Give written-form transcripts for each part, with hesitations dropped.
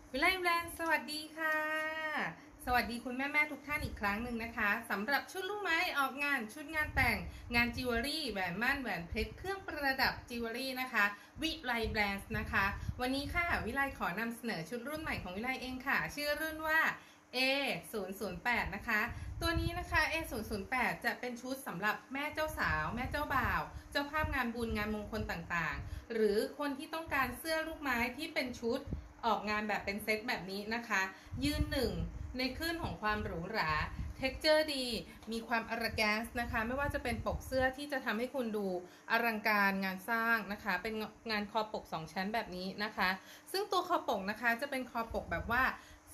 วิไลแบรนด์สวัสดีค่ะสวัสดีคุณแม่ทุกท่านอีกครั้งหนึ่งนะคะสำหรับชุดลูกไม้ออกงานชุดงานแต่งงานจิวเวลรี่แหวนมั่นแหวนเพชรเครื่องประดับจิวเวลรี่นะคะวิไลแบรนด์นะคะวันนี้ค่ะวิไลขอนำเสนอชุดรุ่นใหม่ของวิไลเองค่ะชื่อรุ่นว่า A008 นะคะตัวนี้นะคะ A008 จะเป็นชุดสำหรับแม่เจ้าสาวแม่เจ้าบ่าวเจ้าภาพงานบุญงานมงคลต่างๆหรือคนที่ต้องการเสื้อลูกไม้ที่เป็นชุดออกงานแบบเป็นเซตแบบนี้นะคะยืนหนึ่งในคลื่นของความหรูหราเท็กเจอร์ดีมีความอลังการนะคะไม่ว่าจะเป็นปกเสื้อที่จะทำให้คุณดูอลังการงานสร้างนะคะเป็นงานคอปก2ชั้นแบบนี้นะคะซึ่งตัวคอปกนะคะจะเป็นคอปกแบบว่า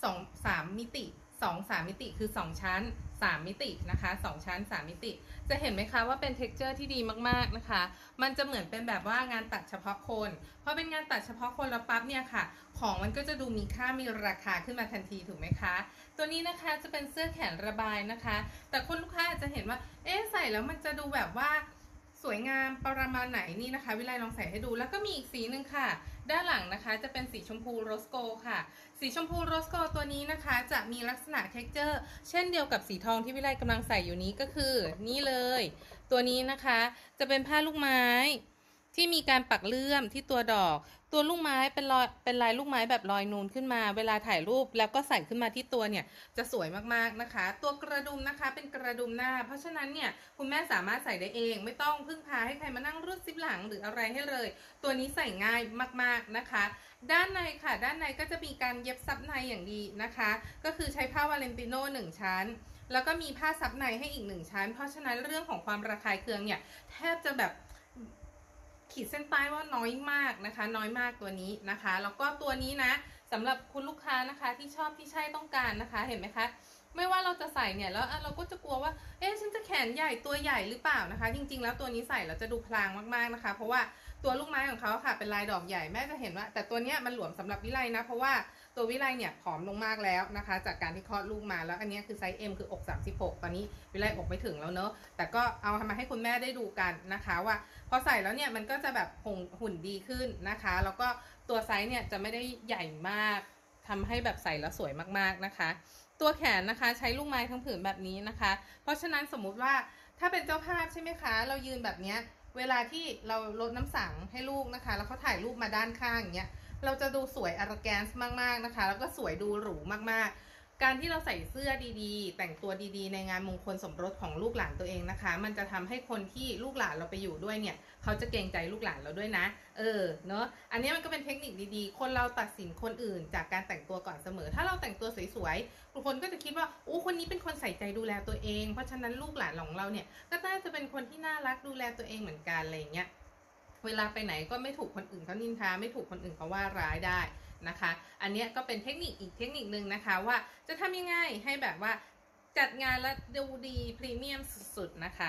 3 มิติ3 มิติคือ2ชั้น3 มิตินะคะ2ชั้น3 มิติจะเห็นไหมคะว่าเป็น texture ที่ดีมากๆนะคะมันจะเหมือนเป็นแบบว่างานตัดเฉพาะคนพอเป็นงานตัดเฉพาะคนแล้วปั๊บเนี่ยค่ะของมันก็จะดูมีค่ามีราคาขึ้นมาทันทีถูกไหมคะตัวนี้นะคะจะเป็นเสื้อแขนระบายนะคะแต่คนลูกค้าอาจจะเห็นว่าเอ๊ะใส่แล้วมันจะดูแบบว่าสวยงามประมาณไหนนี่นะคะวิไลลองใส่ให้ดูแล้วก็มีอีกสีหนึ่งค่ะด้านหลังนะคะจะเป็นสีชมพูโรสโกค่ะสีชมพูโรสโกตัวนี้นะคะจะมีลักษณะเท็กเจอร์เช่นเดียวกับสีทองที่วิไลกำลังใส่อยู่นี้ก็คือนี่เลยตัวนี้นะคะจะเป็นผ้าลูกไม้ที่มีการปักเลื่อมที่ตัวดอกตัวลูกไม้เป็นลายลูกไม้แบบลอยนูนขึ้นมาเวลาถ่ายรูปแล้วก็ใส่ขึ้นมาที่ตัวเนี่ยจะสวยมากๆนะคะตัวกระดุมนะคะเป็นกระดุมหน้าเพราะฉะนั้นเนี่ยคุณแม่สามารถใส่ได้เองไม่ต้องพึ่งพาให้ใครมานั่งรูดซิปหลังหรืออะไรให้เลยตัวนี้ใส่ง่ายมากๆนะคะด้านในค่ะด้านในก็จะมีการเย็บซับในอย่างดีนะคะก็คือใช้ผ้าวาเลนติโน่1 ชั้นแล้วก็มีผ้าซับในให้อีก1 ชั้นเพราะฉะนั้นเรื่องของความระคายเคืองเนี่ยแทบจะแบบขีดเส้นใต้ว่าน้อยมากนะคะน้อยมากตัวนี้นะคะแล้วก็ตัวนี้นะสำหรับคุณลูกค้านะคะที่ชอบที่ใช่ต้องการนะคะเห็นไหมคะไม่ว่าเราจะใส่เนี่ยแล้วเราก็จะกลัวว่าเอ๊ะฉันจะแขนใหญ่ตัวใหญ่หรือเปล่านะคะจริงๆแล้วตัวนี้ใส่แล้วจะดูพลางมากๆนะคะเพราะว่าตัวลูกไม้ของเขาค่ะเป็นลายดอกใหญ่แม่จะเห็นว่าแต่ตัวเนี้ยมันหลวมสำหรับวิไลนะเพราะว่าตัววิไลเนี่ยผอมลงมากแล้วนะคะจากการที่คลอดลูกมาแล้วอันนี้คือไซส์ M คืออก36ตอนนี้วิไลอกไม่ถึงแล้วเนอะแต่ก็เอามาให้คุณแม่ได้ดูกันนะคะว่าพอใส่แล้วเนี่ยมันก็จะแบบหุ่นดีขึ้นนะคะแล้วก็ตัวไซส์เนี่ยจะไม่ได้ใหญ่มากทำให้แบบใส่แล้วสวยมากๆนะคะตัวแขนนะคะใช้ลูกไม้ทั้งผืนแบบนี้นะคะเพราะฉะนั้นสมมุติว่าถ้าเป็นเจ้าภาพใช่ไหมคะเรายืนแบบเนี้ยเวลาที่เราลดน้ำสังให้ลูกนะคะแล้วเขาถ่ายรูปมาด้านข้างอย่างเงี้ยเราจะดูสวยอลังการมากๆนะคะแล้วก็สวยดูหรูมากๆการที่เราใส่เสื้อดีๆแต่งตัวดีๆในงานมงคลสมรสของลูกหลานตัวเองนะคะมันจะทำให้คนที่ลูกหลานเราไปอยู่ด้วยเนี่ยเขาจะเกรงใจลูกหลานเราด้วยนะเนอะอันนี้มันก็เป็นเทคนิคดีๆคนเราตัดสินคนอื่นจากการแต่งตัวก่อนเสมอถ้าเราแต่งตัวสวยๆทุกคนก็จะคิดว่าคนนี้เป็นคนใส่ใจดูแลตัวเองเพราะฉะนั้นลูกหลานของเราเนี่ยก็น่าจะเป็นคนที่น่ารักดูแลตัวเองเหมือนกันอะไรอย่างเงี้ยเวลาไปไหนก็ไม่ถูกคนอื่นเขานินทาไม่ถูกคนอื่นเขาว่าร้ายได้นะคะอันนี้ก็เป็นเทคนิคอีกเทคนิคนึงนะคะว่าจะทำยังไงให้แบบว่าจัดงานแล้วดูดีพรีเมียมสุดๆนะคะ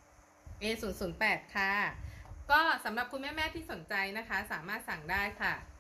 A008 ค่ะก็สำหรับคุณแม่ๆที่สนใจนะคะสามารถสั่งได้ค่ะ